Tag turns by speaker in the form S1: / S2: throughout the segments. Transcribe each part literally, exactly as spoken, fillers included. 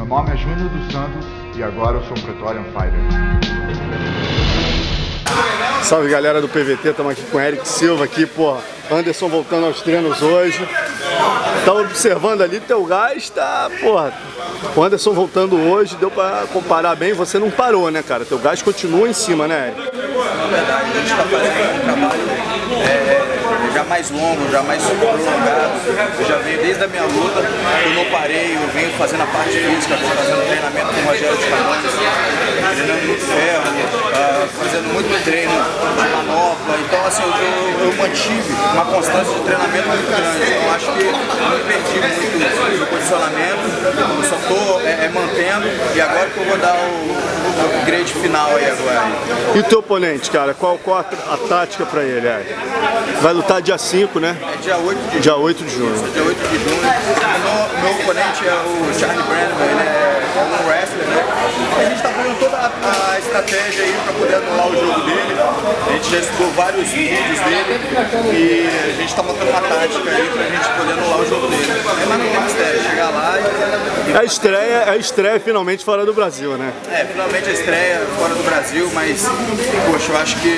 S1: nome é Júnior dos Santos e agora eu sou um Pretorian Fighter.
S2: Salve galera do P V T, estamos aqui com o Eric Silva aqui, pô. Anderson voltando aos treinos hoje. Tá observando ali, teu gás tá, porra. O Anderson voltando hoje, deu pra comparar bem, você não parou, né, cara? Teu gás continua em cima, né, Eric?
S3: Na verdade, a gente tá fazendo um trabalho é, já mais longo, já mais prolongado. Eu já venho desde a minha luta, eu não parei, eu venho fazendo a parte física, fazendo treinamento com o Rogério de Camarões, treinando muito ferro, uh, fazendo muito treino de manopla. Então, assim, eu, eu mantive uma constância de treinamento muito grande. Então, acho que eu não perdi muito o posicionamento, eu só estou é, é, mantendo, e agora que eu vou dar o, o upgrade final aí agora.
S2: E o teu oponente, cara, qual, qual a, a tática pra ele, Eric? Vai lutar dia cinco, né?
S3: É dia oito de junho.
S2: Dia oito de junho.
S3: Dia oito de junho. Meu, meu oponente é o Charlie Brandon, ele é um wrestler, né? A gente está fazendo toda a, a estratégia aí para poder anular o jogo dele. A gente já estudou vários vídeos dele e a gente está montando uma tática aí para a gente poder anular o jogo dele. É mais não tem mistério, chegar lá e...
S2: A estreia, a estreia finalmente fora do Brasil, né?
S3: É, finalmente a estreia fora do Brasil, mas, poxa, eu acho que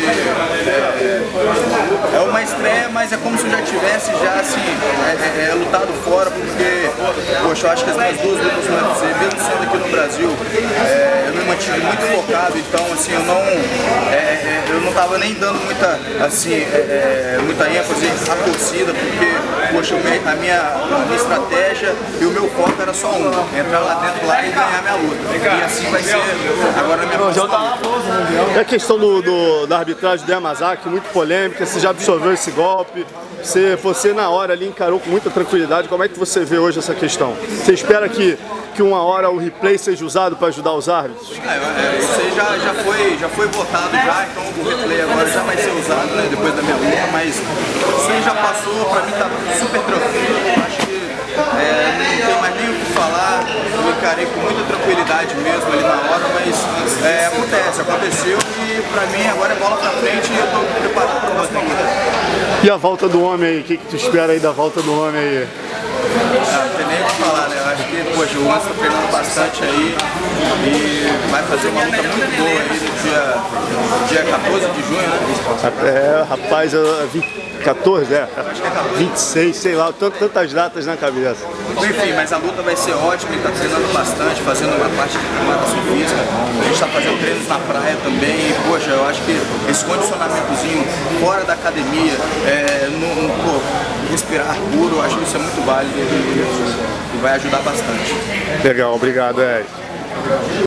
S3: é, é uma estreia, mas é como se eu já tivesse já, assim, é, é, é, lutado fora, porque, poxa, eu acho que as minhas duas lutas no U F C, mesmo sendo aqui no Brasil, é, eu me mantive muito focado, então, assim, eu não, é, é, eu não tava nem dando muita, assim, é, é, muita ênfase à torcida, porque, poxa, a minha, a minha estratégia e o meu foco era só um, entrar lá dentro lá e ganhar minha luta. E assim vai ser agora na minha próxima.
S2: E a questão do, do, da arbitragem do Yamazaki, muito polêmica, você já absorveu esse golpe, você, você na hora ali encarou com muita tranquilidade, como é que você vê hoje essa questão? Você espera que, que uma hora o replay seja usado para ajudar os árbitros?
S3: É, é, isso aí já, já, foi, já foi votado já, então o replay agora já vai ser usado, né, depois da minha luta, mas isso aí já passou, pra mim tá super tranquilo, acho que é, não tem mais nem o que falar, eu encarei com muita tranquilidade mesmo ali na hora, mas é, acontece, aconteceu e pra mim agora é bola pra frente e eu tô preparado pra próxima luta.
S2: E a volta do homem aí, o que, que tu espera aí da volta do homem aí?
S3: Ah, não tem nem o que falar, né? Eu acho que, poxa, o Anderson tá treinando bastante aí e vai fazer uma luta muito boa aí no dia, dia quatorze de junho, né?
S2: É, rapaz, eu vi quatorze, é? vinte e seis, sei lá, tantas datas na cabeça.
S3: Enfim, mas a luta vai ser ótima, ele tá treinando bastante, fazendo uma parte de preparação física, a gente tá fazendo treinos na praia também, e, poxa, eu acho que esse condicionamentozinho fora da academia, é, no, no, pô, respirar puro, eu acho que isso é muito válido e, e vai ajudar bastante.
S2: Legal, obrigado, Eric.